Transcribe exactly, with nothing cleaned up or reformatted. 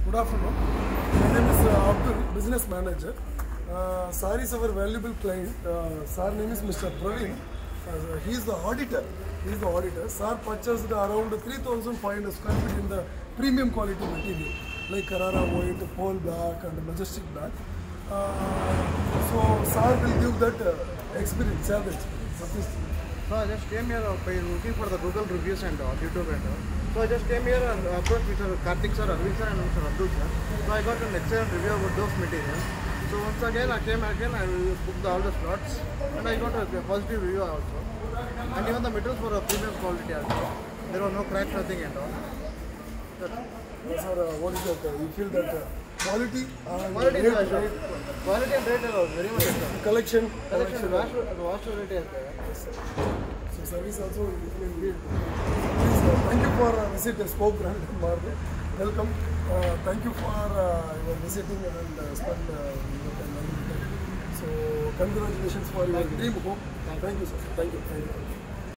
Good afternoon. My name is uh, Abdul, business manager. Uh, Sir is our valuable client. Uh, Sir name is Mister Praveen. Uh, he is the auditor. He is the auditor. Sir purchased around three thousand five hundred square feet in the premium quality material like Carrara white, Pole black, and Majestic black. Uh, so Sir will give that uh, experience, share the experience. So I just came here uh, by looking for the Google reviews and uh, YouTube and all. So I just came here and approached Mister Karthik sir, Arvind sir, and Mister Abdul sir. So I got an excellent review about those materials. So once again I came again, I booked all the slots and I got a positive review also. And even the materials were a premium quality also. There were no cracks, nothing and all. Yes, sir, uh, what is that? Uh, you feel that uh, quality and Quality, rate, is, right? quality and rate are very much excellent. Collection, Collection, collection. vast, vast variety is there. So service also is great. Please, uh, thank you for uh, visit Spoke Granite market. Welcome. Uh, thank you for uh, your visiting and uh, spend uh, your time. So congratulations for your dream home. Thank you, sir. Thank you. Thank you.